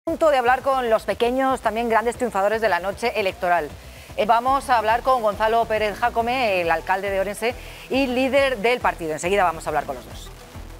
De hablar con los pequeños, también grandes triunfadores de la noche electoral. Vamos a hablar con Gonzalo Pérez Jácome, el alcalde de Orense y líder del partido. Enseguida vamos a hablar con los dos.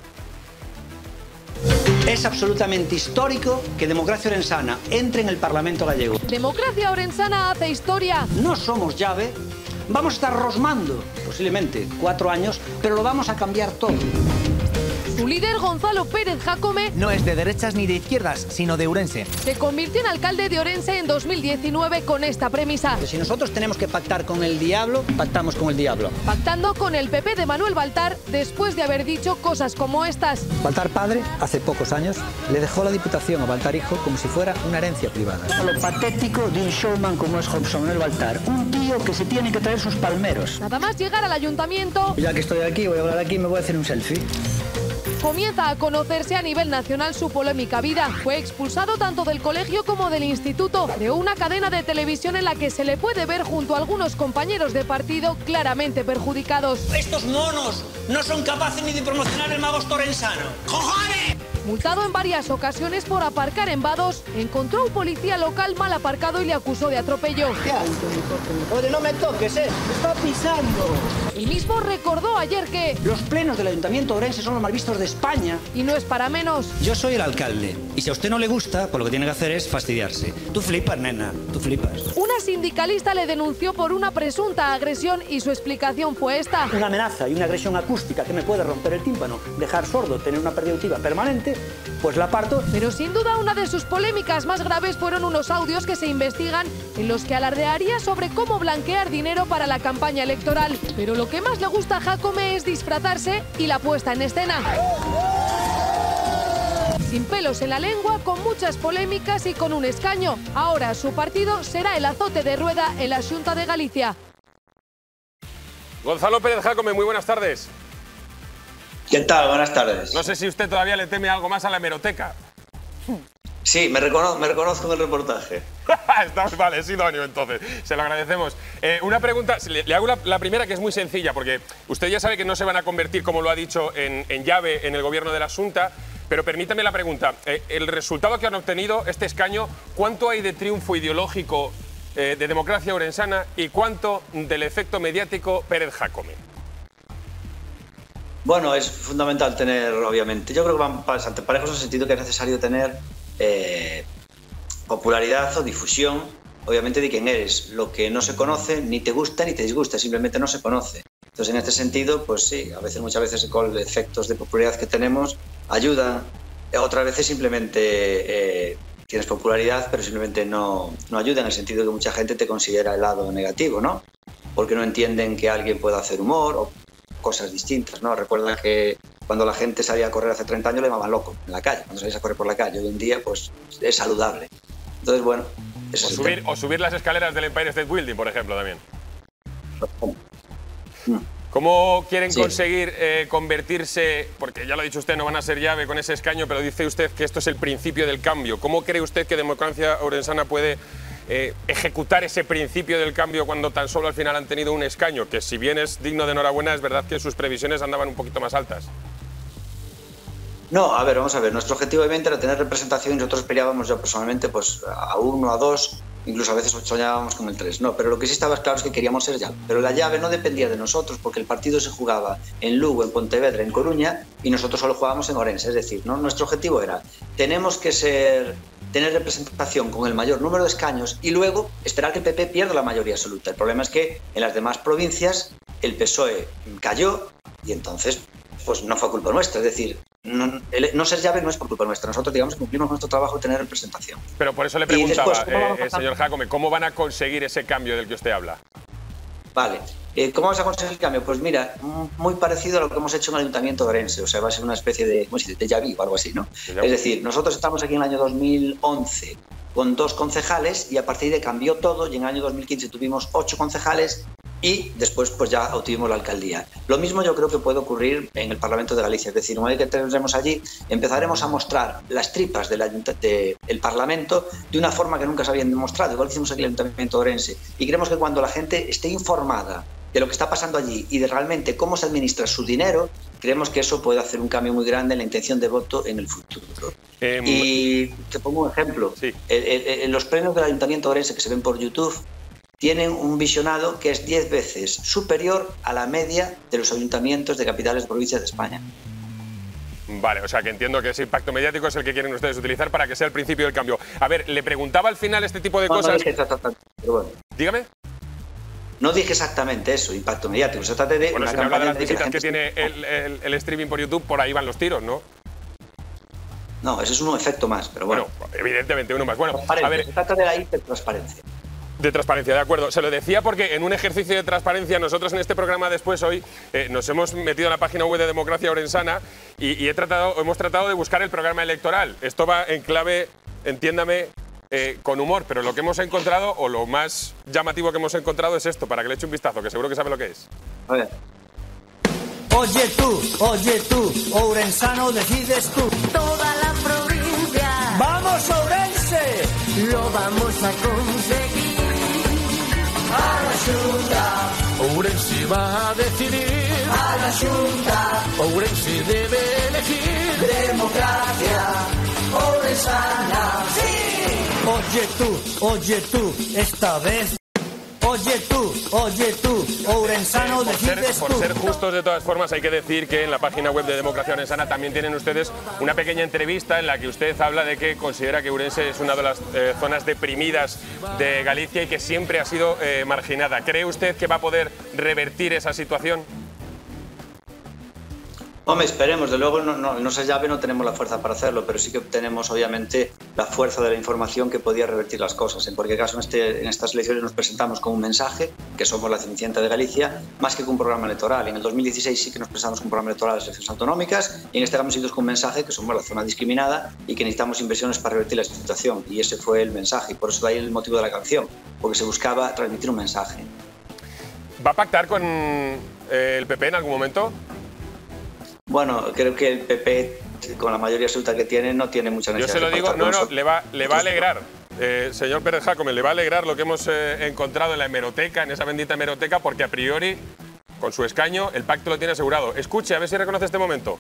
Es absolutamente histórico que Democracia Orensana entre en el Parlamento gallego. Democracia Orensana hace historia. No somos llave, vamos a estar rosmando, posiblemente 4 años, pero lo vamos a cambiar todo. Su líder, Gonzalo Pérez Jácome, no es de derechas ni de izquierdas, sino de Ourense. Se convirtió en alcalde de Orense en 2019 con esta premisa. Si nosotros tenemos que pactar con el diablo, pactamos con el diablo. Pactando con el PP de Manuel Baltar después de haber dicho cosas como estas. Baltar padre, hace pocos años, le dejó la Diputación a Baltar hijo como si fuera una herencia privada. Lo patético de un showman como es José Manuel Baltar, un tío que se tiene que traer sus palmeros. Nada más llegar al ayuntamiento... Ya que estoy aquí, voy a hablar aquí y me voy a hacer un selfie. Comienza a conocerse a nivel nacional su polémica vida. Fue expulsado tanto del colegio como del instituto, de una cadena de televisión en la que se le puede ver junto a algunos compañeros de partido claramente perjudicados. Estos monos no son capaces ni de promocionar el mago torensano. ¡Cojones! Multado en varias ocasiones por aparcar en vados, encontró a un policía local mal aparcado y le acusó de atropello. ¿Qué haces? Oye, no me toques, ¡Me está pisando! El mismo recordó ayer que... Los plenos del Ayuntamiento de Orense son los más vistos de España. Y no es para menos. Yo soy el alcalde, y si a usted no le gusta, pues lo que tiene que hacer es fastidiarse. Tú flipas, nena, tú flipas. Una sindicalista le denunció por una presunta agresión y su explicación fue esta. Una amenaza y una agresión acústica que me puede romper el tímpano, dejar sordo, tener una pérdida auditiva permanente, pues la parto. Pero sin duda una de sus polémicas más graves fueron unos audios que se investigan en los que alardearía sobre cómo blanquear dinero para la campaña electoral. Pero lo que más le gusta a Jácome es disfrazarse y la puesta en escena. Sin pelos en la lengua, con muchas polémicas y con un escaño. Ahora su partido será el azote de rueda en la Xunta de Galicia. Gonzalo Pérez Jácome, muy buenas tardes. ¿Qué tal? Buenas tardes. No sé si usted todavía le teme algo más a la hemeroteca. Sí, me reconozco en el reportaje. Vale, es idóneo entonces, se lo agradecemos. Una pregunta, le hago la primera, que es muy sencilla, porque usted ya sabe que no se van a convertir, como lo ha dicho, en llave en el gobierno de la Xunta, pero permítame la pregunta, el resultado que han obtenido, este escaño, ¿cuánto hay de triunfo ideológico de Democracia Orensana y cuánto del efecto mediático Pérez Jácome? Bueno, es fundamental tener, obviamente, yo creo que van bastante parejos en el sentido que es necesario tener popularidad o difusión, obviamente, de quién eres. Lo que no se conoce ni te gusta ni te disgusta, simplemente no se conoce. Entonces, en este sentido, pues sí, muchas veces con los efectos de popularidad que tenemos ayudan, otras veces simplemente tienes popularidad, pero simplemente no ayuda, en el sentido de que mucha gente te considera el lado negativo, ¿no? Porque no entienden que alguien pueda hacer humor o cosas distintas, ¿no? Recuerda que cuando la gente salía a correr hace 30 años le llamaban loco en la calle, cuando salías a correr por la calle. Hoy en día, pues, es saludable. Entonces, bueno... O subir las escaleras del Empire State Building, por ejemplo, también. ¿Cómo quieren conseguir convertirse, porque ya lo ha dicho usted, no van a ser llave con ese escaño, pero dice usted que esto es el principio del cambio? ¿Cómo cree usted que Democracia Orensana puede ejecutar ese principio del cambio cuando tan solo al final han tenido un escaño? Que si bien es digno de enhorabuena, es verdad que sus previsiones andaban un poquito más altas. No, a ver, vamos a ver. Nuestro objetivo obviamente era tener representación y nosotros peleábamos, yo personalmente, pues a 1, a 2, incluso a veces soñábamos con el 3. No, pero lo que sí estaba claro es que queríamos ser llave. Pero la llave no dependía de nosotros, porque el partido se jugaba en Lugo, en Pontevedra, en Coruña, y nosotros solo jugábamos en Orense. Es decir, ¿no? Nuestro objetivo era, tenemos que tener representación con el mayor número de escaños y luego esperar que el PP pierda la mayoría absoluta. El problema es que en las demás provincias el PSOE cayó y entonces pues no fue culpa nuestra. Es decir, no ser llave no es por culpa nuestra. Nosotros, digamos, cumplimos nuestro trabajo de tener representación. Pero por eso le preguntaba, señor Jácome, ¿cómo van a conseguir ese cambio del que usted habla? Vale. ¿Cómo vamos a conseguir el cambio? Pues mira, muy parecido a lo que hemos hecho en el Ayuntamiento de Orense. O sea, va a ser una especie de déjà vu o algo así, ¿no? Es decir, nosotros estamos aquí en el año 2011 con 2 concejales y a partir de ahí cambió todo y en el año 2015 tuvimos 8 concejales y después pues ya obtuvimos la alcaldía. Lo mismo yo creo que puede ocurrir en el Parlamento de Galicia. Es decir, una vez que tendremos allí, empezaremos a mostrar las tripas del Parlamento de una forma que nunca se habían demostrado, igual que hicimos aquí en el Ayuntamiento de Orense. Y creemos que cuando la gente esté informada de lo que está pasando allí y de realmente cómo se administra su dinero, creemos que eso puede hacer un cambio muy grande en la intención de voto en el futuro. Y te pongo un ejemplo. Sí. Los premios del Ayuntamiento de Orense que se ven por YouTube tienen un visionado que es 10 veces superior a la media de los ayuntamientos de capitales de provincias de España. Vale, o sea que entiendo que ese impacto mediático es el que quieren ustedes utilizar para que sea el principio del cambio. A ver, le preguntaba al final este tipo de cosas... No dije exactamente, pero bueno. Dígame. No dije exactamente eso, impacto mediático. Se trata de Bueno, una si me habla de campaña las visitas que gente... tiene el streaming por YouTube, por ahí van los tiros, ¿no? No, ese es un efecto más, pero bueno. Bueno, evidentemente uno más. Bueno, a ver, se trata de la hipertransparencia. De transparencia, de acuerdo. Se lo decía porque en un ejercicio de transparencia nosotros en este programa después hoy nos hemos metido en la página web de Democracia Orensana y hemos tratado de buscar el programa electoral. Esto va en clave, entiéndame, con humor, pero lo que hemos encontrado, o lo más llamativo que hemos encontrado es esto, para que le eche un vistazo, que seguro que sabe lo que es. A ver. Oye tú, Ourensano decides tú. Toda la provincia. ¡Vamos, Ourense! Lo vamos a conseguir. A la Xunta. Ourense va a decidir. A la Xunta. Ourense debe elegir. Democracia Ourensana. ¡Sí! Oye tú, esta vez. Oye tú, Ourensano decides tú. Por ser justos, de todas formas, hay que decir que en la página web de Democracia Orensana también tienen ustedes una pequeña entrevista en la que usted habla de que considera que Ourense es una de las zonas deprimidas de Galicia y que siempre ha sido marginada. ¿Cree usted que va a poder revertir esa situación? Hombre, esperemos. De luego, no se llave, no tenemos la fuerza para hacerlo, pero sí que tenemos, obviamente, la fuerza de la información que podía revertir las cosas. En cualquier caso, en estas elecciones nos presentamos con un mensaje, que somos la Cenicienta de Galicia, más que con un programa electoral. En el 2016 sí que nos presentamos con un programa electoral de las elecciones autonómicas, y en este caso con un mensaje que somos la zona discriminada y que necesitamos inversiones para revertir la situación. Y ese fue el mensaje, y por eso de ahí el motivo de la canción, porque se buscaba transmitir un mensaje. ¿Va a pactar con el PP en algún momento? Bueno, creo que el PP, con la mayoría absoluta que tiene, no tiene mucha necesidad. Yo se lo digo, le va a alegrar, señor Pérez Jácome, le va a alegrar lo que hemos encontrado en la hemeroteca, en esa bendita hemeroteca, porque a priori, con su escaño, el pacto lo tiene asegurado. Escuche, a ver si reconoce este momento.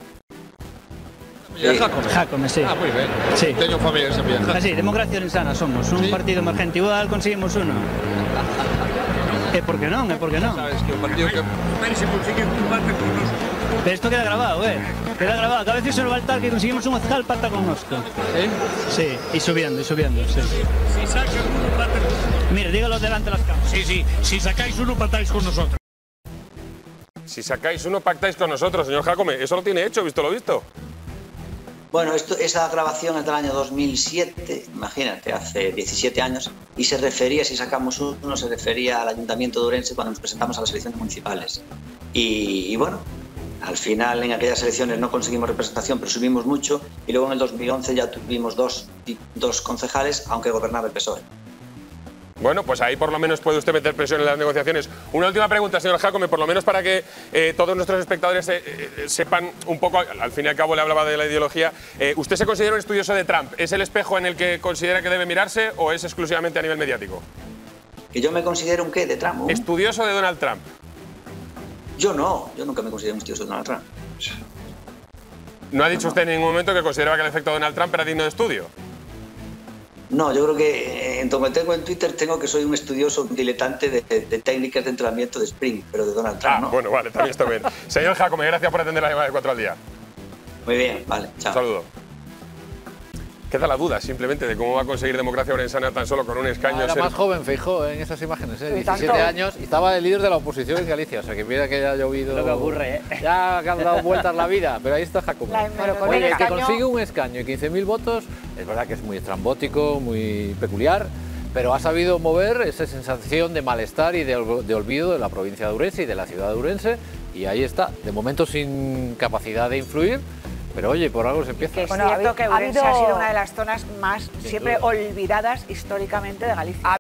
Jácome, sí. Ah, muy bien. Sí. Tengo familia en Sevilla. Así, Democracia Orensana somos, un partido emergente. Igual conseguimos uno. ¿Por qué no? ¿Por qué no? Sabes que un partido que... Se consigue un pacto con nosotros. Pero esto queda grabado, queda grabado. Cada vez sobre el altar que conseguimos un tal pacta con nosotros. Sí, y subiendo, sí. Si sacan uno, pacta con nosotros. Mire, dígalo delante de las cámaras. Sí, si sacáis uno, pactáis con nosotros. Si sacáis uno, pactáis con nosotros, señor Jácome. Eso lo tiene hecho, visto lo visto. Bueno, esa grabación es del año 2007, imagínate, hace 17 años, y se refería, si sacamos uno, se refería al Ayuntamiento de Ourense cuando nos presentamos a las elecciones municipales. Y bueno, al final en aquellas elecciones no conseguimos representación, pero subimos mucho, y luego en el 2011 ya tuvimos dos concejales, aunque gobernaba el PSOE. Bueno, pues ahí por lo menos puede usted meter presión en las negociaciones. Una última pregunta, señor Jácome, por lo menos para que todos nuestros espectadores sepan un poco, al fin y al cabo le hablaba de la ideología. ¿Usted se considera un estudioso de Trump? ¿Es el espejo en el que considera que debe mirarse o es exclusivamente a nivel mediático? ¿Que yo me considero un qué de Trump? ¿Estudioso de Donald Trump? Yo nunca me considero un estudioso de Donald Trump. ¿No ha dicho usted en ningún momento que consideraba que el efecto de Donald Trump era digno de estudio? No, yo creo que en como tengo en Twitter tengo que soy un estudioso, un diletante de técnicas de entrenamiento de sprint, pero de Donald Trump, ¿no? Bueno, vale, también está bien. Señor Jácome, gracias por atender la llamada de 4 al día. Muy bien, vale, chao. Un saludo. Queda la duda simplemente de cómo va a conseguir Democracia Orensana tan solo con un escaño. Era más joven, Feijóo, en esas imágenes, 17 años, y estaba el líder de la oposición en Galicia. O sea, que mira que ya ha llovido. Lo que ocurre, Ya ha dado vueltas la vida, pero ahí está Jácome. Oye, el que consigue un escaño y 15.000 votos, es verdad que es muy estrambótico, muy peculiar, pero ha sabido mover esa sensación de malestar y de olvido de la provincia de Ourense y de la ciudad de Ourense, y ahí está, de momento sin capacidad de influir. Pero oye, por algo se empieza. Bueno, es cierto que Ourense ha sido una de las zonas más siempre olvidadas históricamente de Galicia.